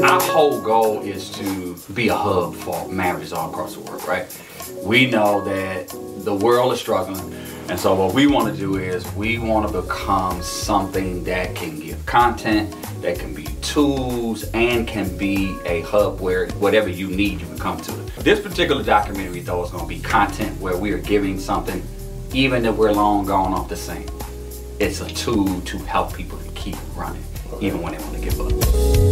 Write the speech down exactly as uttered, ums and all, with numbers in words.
Our whole goal is to be a hub for marriages all across the world, right? We know that the world is struggling, and so what we want to do is we want to become something that can give content, that can be tools, and can be a hub where whatever you need, you can come to it. This particular documentary, though, is going to be content where we are giving something, even if we're long gone off the scene. It's a tool to help people to keep running, even when they want to give up.